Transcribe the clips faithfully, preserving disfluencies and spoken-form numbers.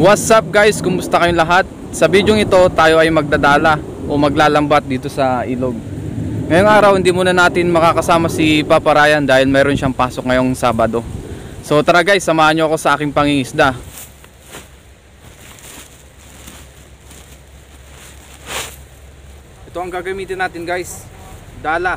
What's up guys? Kumusta kayong lahat? Sa video ito tayo ay magdadala o maglalambat dito sa ilog. Ngayong araw hindi muna natin makakasama si Papa Ryan dahil mayroon siyang pasok ngayong Sabado. So tara guys, samahan nyo ako sa aking pangingisda. Ito ang gagamitin natin guys, dala.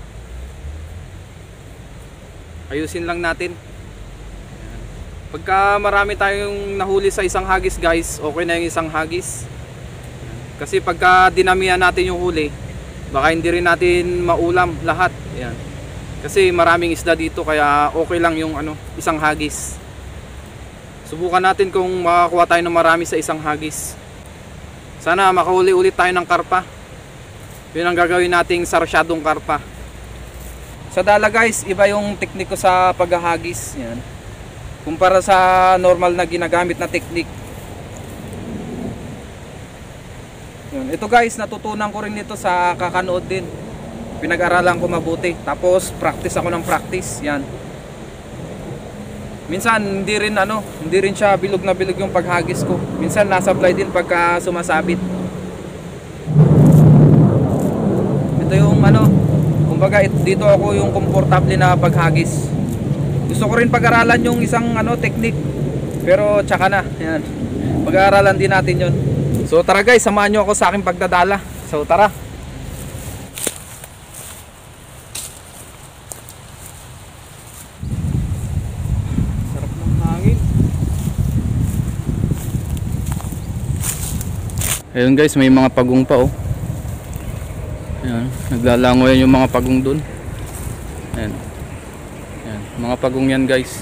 Ayusin lang natin. Pagka marami tayong nahuli sa isang hagis guys, okay na yung isang hagis. Kasi pagka dinamihan natin yung huli, baka hindi rin natin maulam lahat. Ayan. Kasi maraming isda dito kaya okay lang yung ano, isang hagis. Subukan natin kung makakuha tayo ng marami sa isang hagis. Sana makahuli ulit tayo ng karpa. Yun ang gagawin nating sarsyadong karpa. Sa dala guys, iba yung teknik ko sa paghahagis. Yan. Kumpara sa normal na ginagamit na teknik. Yun. Ito guys, natutunan ko rin ito sa kakanood din. Pinag-aralan ko mabuti. Tapos practice ako ng practice. Yan. Minsan hindi rin ano, hindi rin siya bilog na bilog yung paghagis ko. Minsan nasablay din pagka sumasabit. Ito yung ano, kumbaga dito ako yung komportable na paghagis. Gusto ko rin pag-aralan yung isang ano technique, pero tsaka na. Yan. Pag-aralan din natin yun. So tara guys, samahan nyo ako sa aking pagdadala. So tara. Sarap ng hangin. Ayun guys, may mga pagong pa oh. Ayan, naglalangoy yung mga pagong dun. Ayan. Ayan, mga pagong yan guys.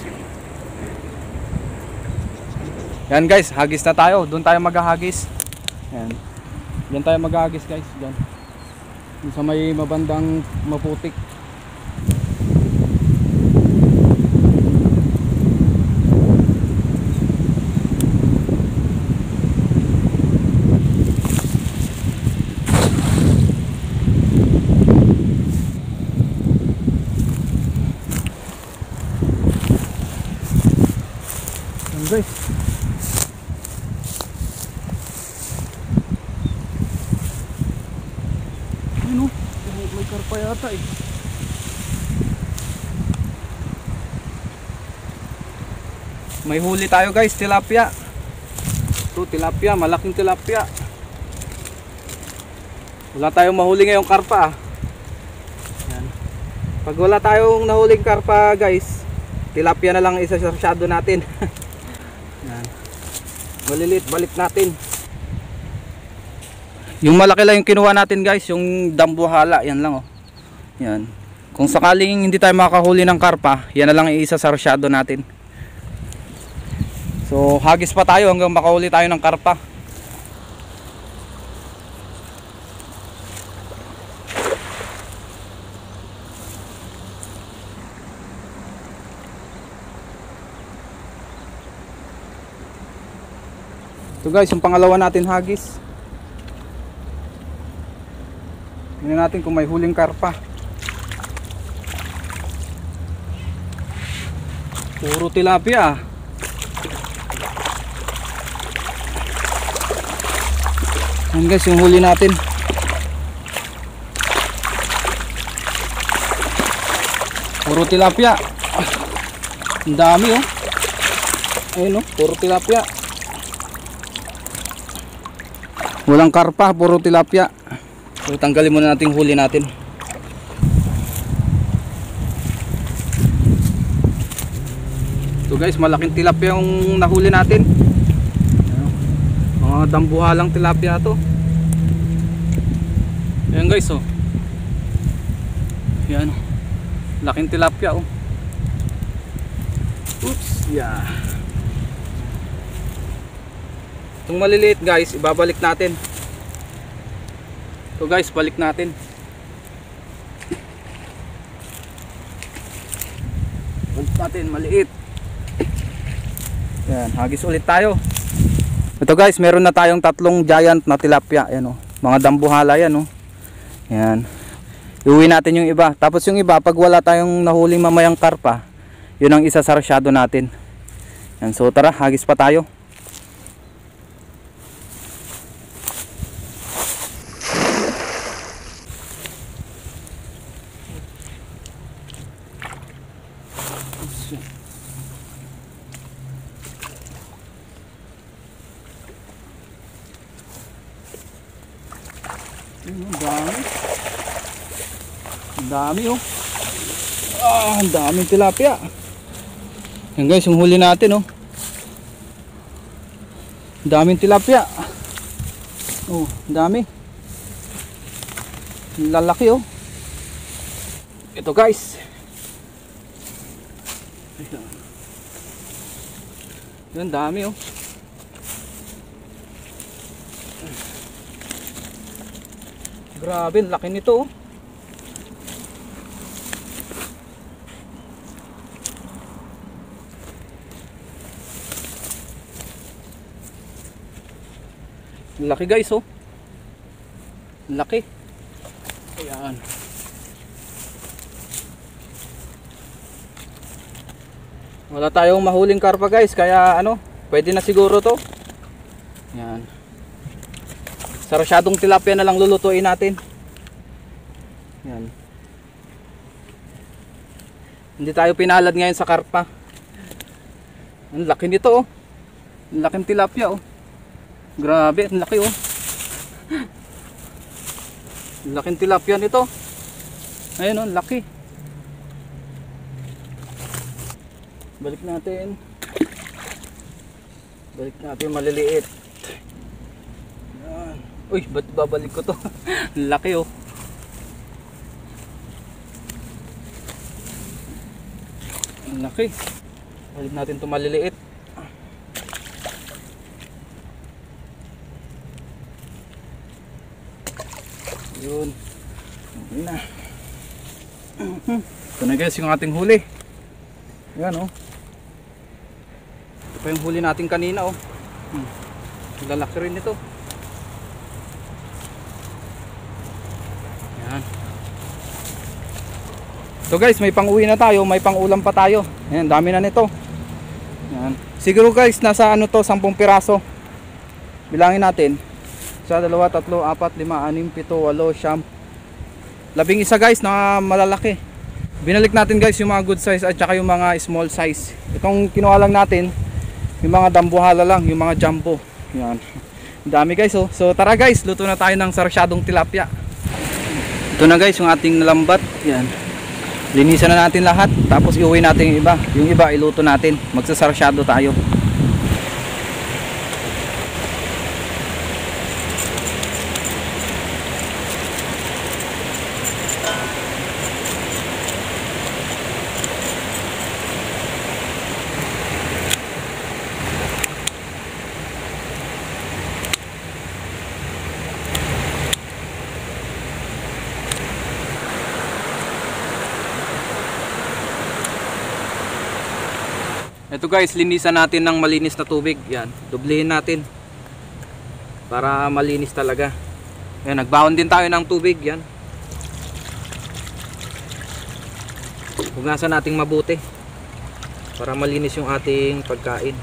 Yan guys, hagis na tayo. Doon tayo maghahagis. Ayan. Diyan tayo maghahagis guys. Diyan. Diyan sa may mabandang maputik. Guys, ano? May karpa yata eh. May huli tayo guys, tilapia. Ito tilapia, malaking tilapia. Wala tayong mahuli ngayong karpa ah. Yan. Pag wala tayong nahuling karpa guys, tilapia na lang isa sa shadow natin. Yan. Malilit, balik natin. Yung malaki lang yung kinuha natin guys, yung dambuhala, yan lang oh. Yan. Kung sakaling hindi tayo makahuli ng karpa, yan na lang yung isa sa shadow natin. So hagis pa tayo hanggang makahuli tayo ng karpa. So guys, yung pangalawa natin hagis. Tingnan natin kung may huling karpa. Puro tilapia. Yan guys, yung huli natin. Puro tilapia. Ang dami oh. Ayun oh, puro tilapia. Walang karpa, puro tilapia. So tanggalin muna natin huli natin. So guys, malaking tilapia yung nahuli natin. Mga dambuhalang tilapia to. Ayan guys oh. Yan. Laking tilapia oh. Oops, yeah. Itong maliliit guys, ibabalik natin. So guys, balik natin. Balik natin, maliit. Yan, hagis ulit tayo. Ito guys, meron na tayong tatlong giant na tilapia. Yan oh, mga dambuhala yan oh. Yan. Iuwi natin yung iba. Tapos yung iba, pag wala tayong nahuling mamayang karpa, yun ang isa sa rasyado natin. Yan, so tara, hagis pa tayo. Ayun, ang dami. Ang dami oh. Ah, ang daming tilapia. Yan guys, yung huli natin oh. Ang daming tilapia. Oh, ang dami. Ang lalaki oh. Ito guys. Yan, dami oh. Grabe, laki nito oh. Laki guys oh. Laki. Ayan. Wala tayong mahuling karpa guys, kaya ano, pwede na siguro to. Yan. Sarasyadong tilapia na lang lulutuin natin. Yan. Hindi tayo pinalad ngayon sa karpa. Ang laki nito oh. Ang laking tilapia oh. Grabe, ang laki oh. Ang laking tilapia nito. Ayun oh, ang laki. Balik natin. Balik natin maliliit. Yan. Uy, ba't babalik ko to? Laki oh. Ang laki. Balik natin to maliliit. Yun. Okay na. Ito na guys yung ating huli. Yan oh. Ito pa yung huli natin kanina oh. Hmm. Lalaki rin ito. Yan. So guys, may pang-uwi na tayo, may pang-ulam pa tayo. Yan, dami na nito. Yan. Siguro guys, nasa ano to, sampung piraso. Bilangin natin. Isa, dalawa, tatlo, apat, lima, anim, pito, walo, siyam. Labing isa guys na malalaki. Binalik natin guys yung mga good size at saka yung mga small size. Itong kinuha lang natin, yung mga dambuhala lang, yung mga jumbo. Yan. Dami guys oh. So tara guys, luto na tayo ng sarasyadong tilapia. Ito na guys yung ating nalambat. Yan. Linisan na natin lahat, tapos iuwi natin yung iba. Yung iba iluto natin. Magsasarasyado tayo. Ito guys, linisan natin ng malinis na tubig. Yan, dublihin natin para malinis talaga. Yan, nagbaon din tayo ng tubig. Yan, hugasan nating mabuti para malinis yung ating pagkain.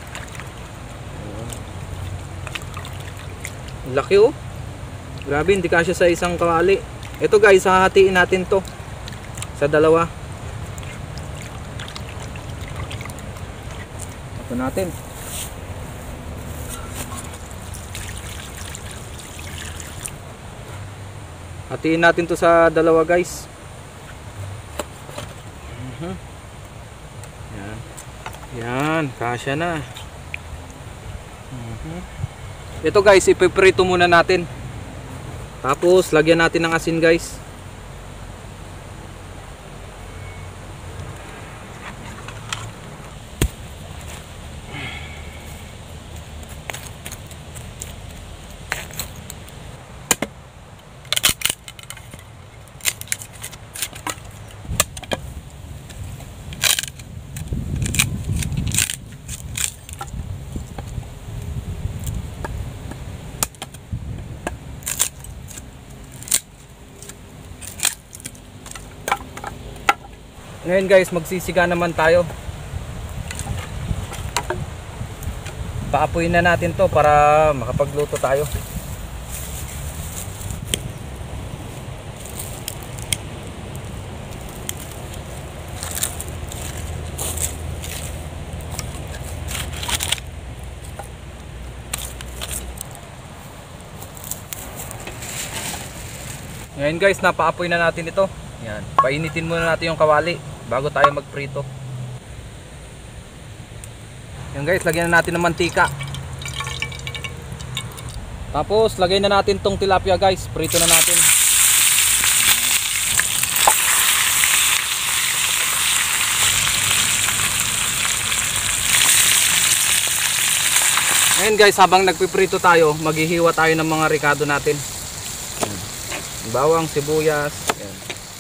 Laki oh. Grabe, hindi kasya sa isang kawali. Ito guys, hahatiin natin to sa dalawa. Ito natin. Hatiin natin to sa dalawa guys. Uh-huh. Yan. Yan, kasya na. Uh-huh. Ito guys, ipiprito muna natin. Tapos lagyan natin ng asin guys. Ngayon guys, magsisiga naman tayo. Paapuin na natin to para makapagluto tayo. Ngayon guys, napaapoy na natin ito. Yan. Painitin muna natin yung kawali bago tayo magprito. Yan guys, lagyan na natin ng mantika. Tapos lagay na natin tong tilapia guys. Prito na natin. Ngayon guys, habang nagpiprito tayo, maghihiwa tayo ng mga ricado natin. Bawang, sibuyas. Yan.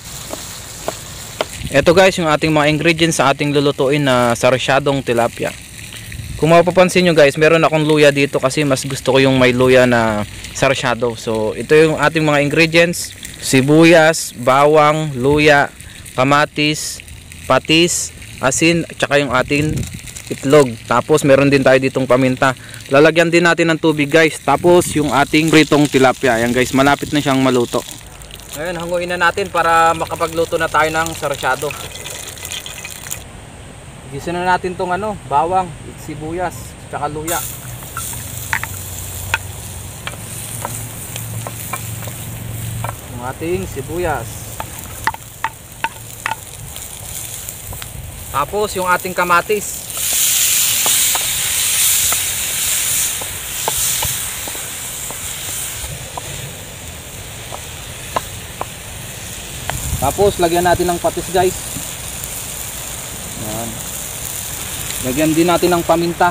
Ito guys, yung ating mga ingredients sa ating lulutuin na sarsyadong tilapia. Kung mapapansin nyo guys, meron akong luya dito kasi mas gusto ko yung may luya na sarsyado. So ito yung ating mga ingredients: sibuyas, bawang, luya, kamatis, patis, asin, at saka yung ating itlog. Tapos meron din tayo ditong paminta. Lalagyan din natin ng tubig guys. Tapos yung ating pritong tilapia. Ayan guys, malapit na siyang maluto. Ngayon hanguin na natin para makapagluto na tayo ng sarsyado. Gisa na natin tong ano, bawang, sibuyas, tsaka luya. Yung ating sibuyas. Tapos yung ating kamatis. Tapos lagyan natin ng patis guys. Yan. Lagyan din natin ng paminta.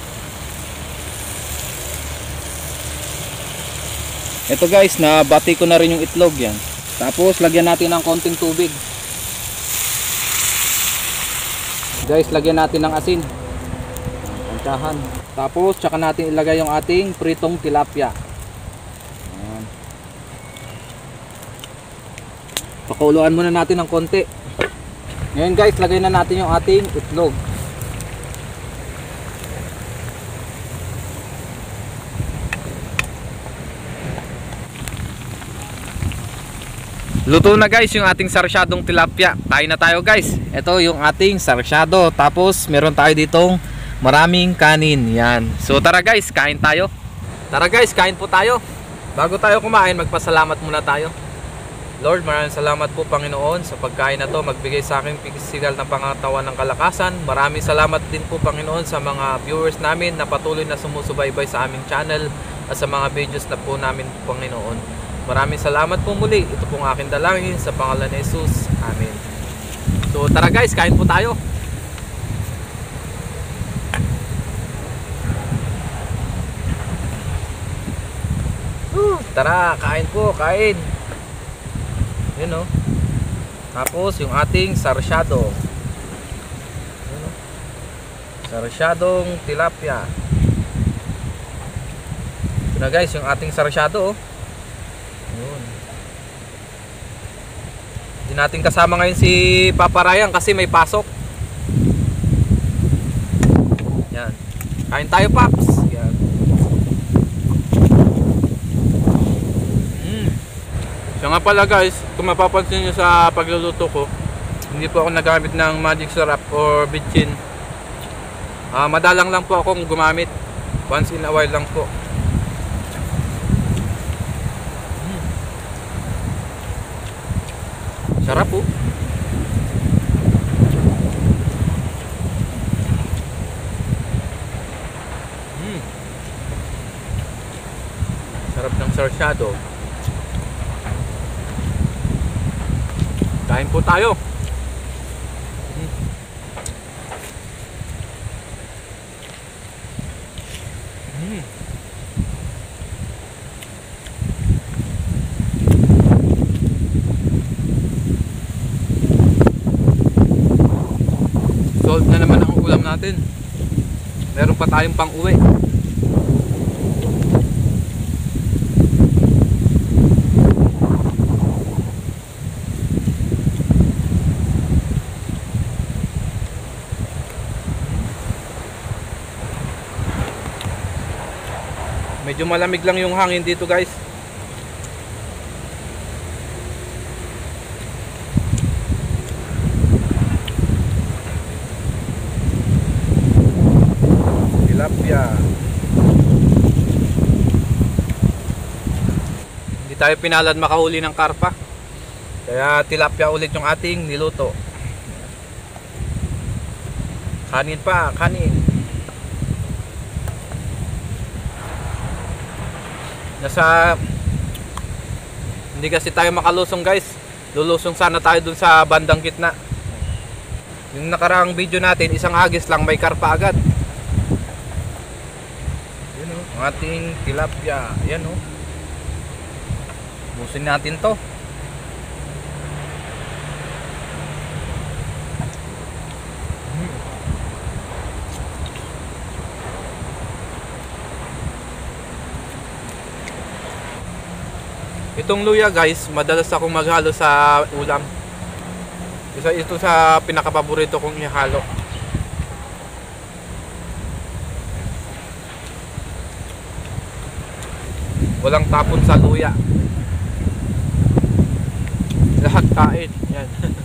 Ito guys, nabati ko na rin yung itlog yan. Tapos lagyan natin ng konting tubig. Guys, lagyan natin ng asin. Pantsahan. Tapos tsaka natin ilagay yung ating pritong tilapia. Yan. Pakuluan muna natin ng konti. Ngayon guys, lagay na natin yung ating itlog. Luto na guys yung ating sarsyadong tilapia. Kain na tayo guys. Ito yung ating sarsyado. Tapos meron tayo ditong maraming kanin. Yan. So tara guys, kain tayo. Tara guys, kain po tayo. Bago tayo kumain, magpasalamat muna tayo. Lord, maraming salamat po Panginoon sa pagkain na to. Magbigay sa akin physical na pangatawan ng kalakasan. Maraming salamat din po Panginoon sa mga viewers namin na patuloy na sumusubaybay sa aming channel at sa mga videos na po namin Panginoon. Maraming salamat po muli. Ito pong aking dalangin sa pangalan ni Jesus. Amen. So tara guys, kain po tayo. Uh, tara, kain po, kain. Yun o. Tapos yung ating sarsyado. Yun o. Sarsyadong tilapia. Ito na guys, yung ating sarsyado o. Yun. Hindi natin kasama ngayon si Papa Ryan kasi may pasok. Yan. Kain tayo Paps. Yan. Mm. So nga pala guys, kung mapapansin nyo sa pagluluto ko, hindi po ako nagamit ng magic syrup or bitchin. uh, Madalang lang po akong gumamit. Once in a while lang po. Sarap po. Mm. Sarap ng sarsyado. Kain po tayo. Mm. Mm. Solve na naman ang ulam natin. Meron pa tayong pang uwi. Medyo malamig lang yung hangin dito guys. tayo pinalad makahuli ng karpa. Kaya tilapia ulit yung ating niluto. Kanin pa, kanin. Nasa hindi kasi tayo makalusong guys. Lulusong sana tayo dun sa bandang gitna. Yung nakaraang video natin, isang hagis lang may karpa agad. Yan o, ang ating tilapia. Yan o. Busin natin to. Itong luya guys, madalas akong maghalo sa ulam. Isa ito sa pinakapaborito kong ihalo. Walang tapon sa luya. Lahat kain. Yan.